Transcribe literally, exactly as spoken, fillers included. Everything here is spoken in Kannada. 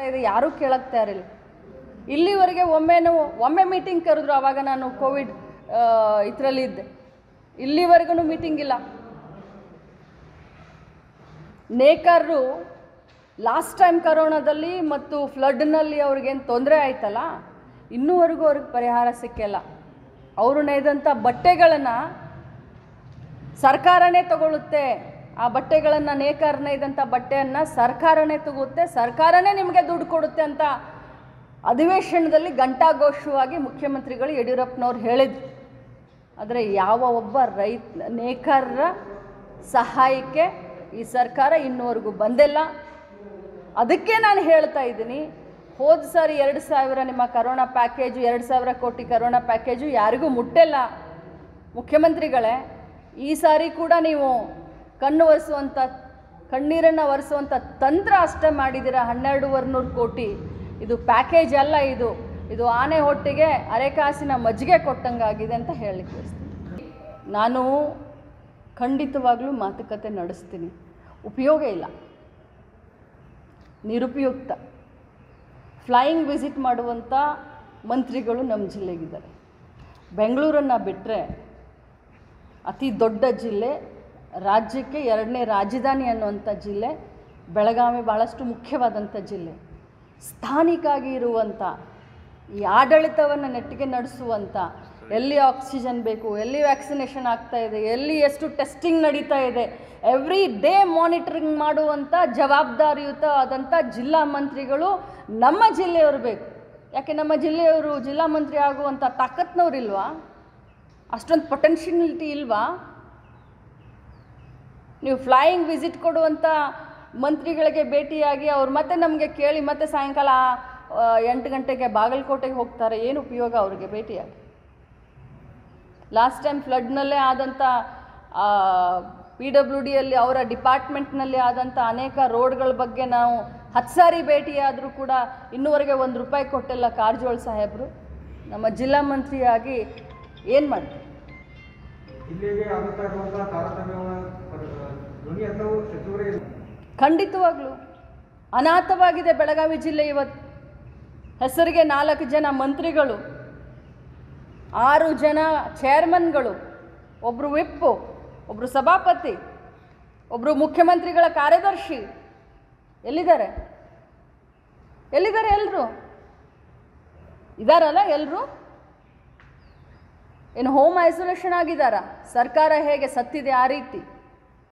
ಇದೆ, ಯಾರೂ ಕೇಳಕ್ಕೆ ತಯಾರಿಲ್ಲ. ಇಲ್ಲಿವರೆಗೆ ಒಮ್ಮೆನೂ ಒಮ್ಮೆ ಮೀಟಿಂಗ್ ಕರೆದ್ರು, ಆವಾಗ ನಾನು ಕೋವಿಡ್ ಇದರಲ್ಲಿದ್ದೆ. ಇಲ್ಲಿವರೆಗೂ ಮೀಟಿಂಗ್ ಇಲ್ಲ. ನೇಕಾರರು ಲಾಸ್ಟ್ ಟೈಮ್ ಕರೋನಾದಲ್ಲಿ ಮತ್ತು ಫ್ಲಡ್ನಲ್ಲಿ ಅವ್ರಿಗೇನು ತೊಂದರೆ ಆಯ್ತಲ್ಲ, ಇನ್ನೂವರೆಗೂ ಅವ್ರಿಗೆ ಪರಿಹಾರ ಸಿಕ್ಕಿಲ್ಲ. ಅವರು ನೇಯ್ದಂಥ ಬಟ್ಟೆಗಳನ್ನು ಸರ್ಕಾರನೇ ತಗೊಳ್ಳುತ್ತೆ. ಆ ಬಟ್ಟೆಗಳನ್ನು ನೇಕಾರ ನೇಯ್ದಂಥ ಬಟ್ಟೆಯನ್ನು ಸರ್ಕಾರನೇ ತಗೊಳುತ್ತೆ, ಸರ್ಕಾರನೇ ನಿಮಗೆ ದುಡ್ಡು ಕೊಡುತ್ತೆ ಅಂತ ಅಧಿವೇಶನದಲ್ಲಿ ಘಂಟಾಘೋಷವಾಗಿ ಮುಖ್ಯಮಂತ್ರಿಗಳು ಯಡಿಯೂರಪ್ಪನವ್ರು ಹೇಳಿದರು. ಆದರೆ ಯಾವ ಒಬ್ಬ ರೈತ ನೇಕಾರರ ಸಹಾಯಕ್ಕೆ ಈ ಸರ್ಕಾರ ಇನ್ನೂವರೆಗೂ ಬಂದಿಲ್ಲ. ಅದಕ್ಕೆ ನಾನು ಹೇಳ್ತಾ ಇದ್ದೀನಿ, ಹೋದ ಸಾರಿ ಎರಡು ಸಾವಿರ ನಿಮ್ಮ ಕರೋನಾ ಪ್ಯಾಕೇಜು, ಎರಡು ಸಾವಿರ ಕೋಟಿ ಕರೋನಾ ಪ್ಯಾಕೇಜು ಯಾರಿಗೂ ಮುಟ್ಟಿಲ್ಲ ಮುಖ್ಯಮಂತ್ರಿಗಳೇ. ಈ ಸಾರಿ ಕೂಡ ನೀವು ಕಣ್ಣು ಒರೆಸುವಂಥ ಕಣ್ಣೀರನ್ನು ಒರೆಸುವಂಥ ತಂತ್ರ ಅಷ್ಟೇ ಮಾಡಿದ್ದೀರ. ಹನ್ನೆರಡೂವರೆ ನೂರು ಕೋಟಿ ಇದು ಪ್ಯಾಕೇಜ್ ಅಲ್ಲ, ಇದು ಇದು ಆನೆ ಹೊಟ್ಟೆಗೆ ಅರೆಕಾಸಿನ ಮಜ್ಜಿಗೆ ಕೊಟ್ಟಂಗಾಗಿದೆ ಅಂತ ಹೇಳಲಿಕ್ಕೆ ನಾನು ಖಂಡಿತವಾಗ್ಲೂ ಮಾತುಕತೆ ನಡೆಸ್ತೀನಿ. ಉಪಯೋಗ ಇಲ್ಲ, ನಿರುಪಯುಕ್ತ. ಫ್ಲೈಯಿಂಗ್ ವಿಸಿಟ್ ಮಾಡುವಂಥ ಮಂತ್ರಿಗಳು ನಮ್ಮ ಜಿಲ್ಲೆಗಿದ್ದಾರೆ. ಬೆಂಗಳೂರನ್ನು ಬಿಟ್ಟರೆ ಅತಿ ದೊಡ್ಡ ಜಿಲ್ಲೆ, ರಾಜ್ಯಕ್ಕೆ ಎರಡನೇ ರಾಜಧಾನಿ ಅನ್ನುವಂಥ ಜಿಲ್ಲೆ ಬೆಳಗಾವಿ. ಭಾಳಷ್ಟು ಮುಖ್ಯವಾದಂಥ ಜಿಲ್ಲೆ. ಸ್ಥಾನಿಕಾಗಿ ಇರುವಂಥ ಈ ಆಡಳಿತವನ್ನು ನೆಟ್ಟಿಗೆ ನಡೆಸುವಂಥ, ಎಲ್ಲಿ ಆಕ್ಸಿಜನ್ ಬೇಕು, ಎಲ್ಲಿ ವ್ಯಾಕ್ಸಿನೇಷನ್ ಆಗ್ತಾ ಇದೆ, ಎಲ್ಲಿ ಎಷ್ಟು ಟೆಸ್ಟಿಂಗ್ ನಡೀತಾ ಇದೆ, ಎವ್ರಿ ಡೇ ಮಾನಿಟರಿಂಗ್ ಮಾಡುವಂಥ ಜವಾಬ್ದಾರಿಯುತ ಆದಂಥ ಜಿಲ್ಲಾ ಮಂತ್ರಿಗಳು ನಮ್ಮ ಜಿಲ್ಲೆಯವರು ಬೇಕು. ಯಾಕೆ ನಮ್ಮ ಜಿಲ್ಲೆಯವರು ಜಿಲ್ಲಾ ಮಂತ್ರಿ ಆಗುವಂಥ ತಾಕತ್ನವ್ರಿಲ್ವಾ? ಅಷ್ಟೊಂದು ಪೊಟೆನ್ಷಿಯಲಿಟಿ ಇಲ್ವಾ? ನೀವು ಫ್ಲೈಯಿಂಗ್ ವಿಸಿಟ್ ಕೊಡುವಂಥ ಮಂತ್ರಿಗಳಿಗೆ ಭೇಟಿಯಾಗಿ ಅವ್ರು ಮತ್ತೆ ನಮಗೆ ಕೇಳಿ ಮತ್ತೆ ಸಾಯಂಕಾಲ ಎಂಟು ಗಂಟೆಗೆ ಬಾಗಲಕೋಟೆಗೆ ಹೋಗ್ತಾರೆ. ಏನು ಉಪಯೋಗ ಅವ್ರಿಗೆ ಭೇಟಿಯಾಗಿ? ಲಾಸ್ಟ್ ಟೈಮ್ ಫ್ಲಡ್ನಲ್ಲೇ ಆದಂಥ ಪಿ ಡಬ್ಲ್ಯೂ ಡಿಯಲ್ಲಿ ಅವರ ಡಿಪಾರ್ಟ್ಮೆಂಟ್ನಲ್ಲಿ ಆದಂಥ ಅನೇಕ ರೋಡ್ಗಳ ಬಗ್ಗೆ ನಾವು ಹತ್ತು ಸಾರಿ ಭೇಟಿಯಾದರೂ ಕೂಡ ಇನ್ನೂವರೆಗೆ ಒಂದು ರೂಪಾಯಿ ಕೊಟ್ಟಿಲ್ಲ ಕಾರಜೋಳ ಸಾಹೇಬರು. ನಮ್ಮ ಜಿಲ್ಲಾ ಮಂತ್ರಿಯಾಗಿ ಏನು ಮಾಡ್ತಾರೆ? ಖಂಡಿತವಾಗ್ಲೂ ಅನಾಥವಾಗಿದೆ ಬೆಳಗಾವಿ ಜಿಲ್ಲೆ. ಇವತ್ತು ಹೆಸರಿಗೆ ನಾಲ್ಕು ಜನ ಮಂತ್ರಿಗಳು, ಆರು ಜನ ಚೇರ್ಮನ್ಗಳು, ಒಬ್ಬರು ವಿಪ್ಪು, ಒಬ್ಬರು ಸಭಾಪತಿ, ಒಬ್ಬರು ಮುಖ್ಯಮಂತ್ರಿಗಳ ಕಾರ್ಯದರ್ಶಿ. ಎಲ್ಲಿದ್ದಾರೆ ಎಲ್ಲಿದ್ದಾರೆ ಎಲ್ಲರೂ? ಇದ್ದಾರಲ್ಲ ಎಲ್ಲರೂ? ಏನು ಹೋಮ್ ಐಸೋಲೇಷನ್ ಆಗಿದ್ದಾರಾ? ಸರ್ಕಾರ ಹೇಗೆ ಸತ್ತಿದೆ ಆ ರೀತಿ